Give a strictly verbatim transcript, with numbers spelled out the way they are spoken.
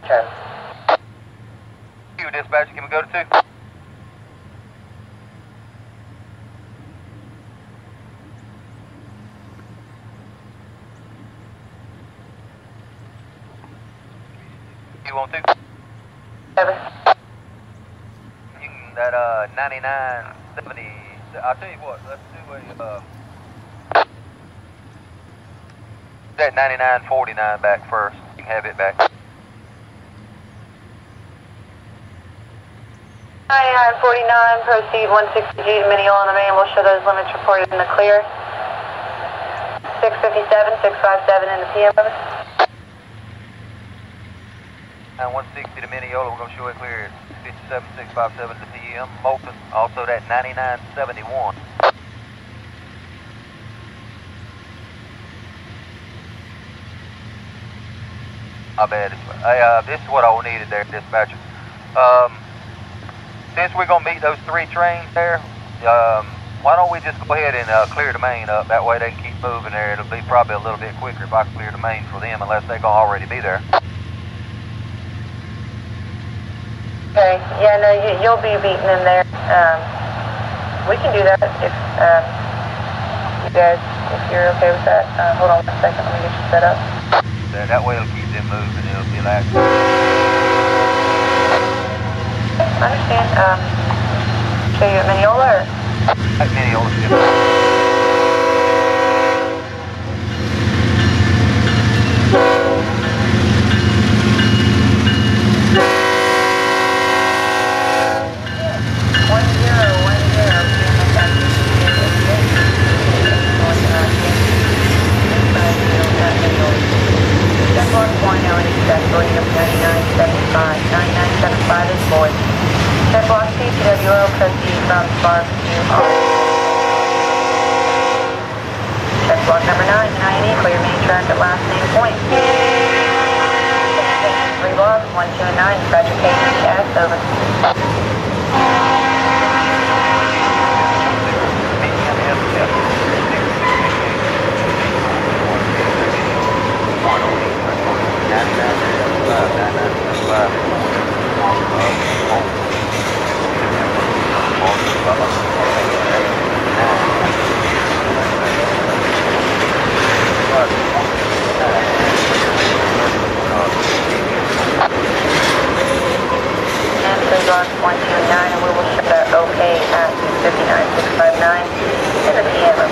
Okay. You dispatcher, can we go to two? You want to? Seven. You can, that uh ninety-nine seventy. I'll tell you what. Let's do a uh. That ninety-nine forty-nine back first. You can have it back. ninety-nine forty-nine, proceed one sixty G to Mineola on the main. We'll show those limits reported in the clear. six fifty-seven, six fifty-seven in the P M. And one sixty to Mineola, we're going to show it clear at fifty-seven, six fifty-seven to P M. Macon, also that ninety-nine seventy-one. My bad. Hey, uh, this is what I needed there, dispatcher. Um, since we're going to meet those three trains there, um, why don't we just go ahead and uh, clear the main up? That way they can keep moving there. It'll be probably a little bit quicker if I clear the main for them, unless they're going to already be there. Okay, yeah, no, you, you'll be beating them there. Um, we can do that if um, you guys, if you're okay with that. Uh, hold on one second, let me get you set up. That, that way it'll keep them moving, it'll be like... I understand. Um, show you at Mineola or? At Mineola, yeah. Checkbox C T W O, proceed from barbecue on. Checkbox number nine, nine E, clear main track at last name point. Three blocks, one, two, and nine, dispatcher K T S, over. one, two, and nine, and we will shut that okay at fifty-nine, six fifty-nine in the P M.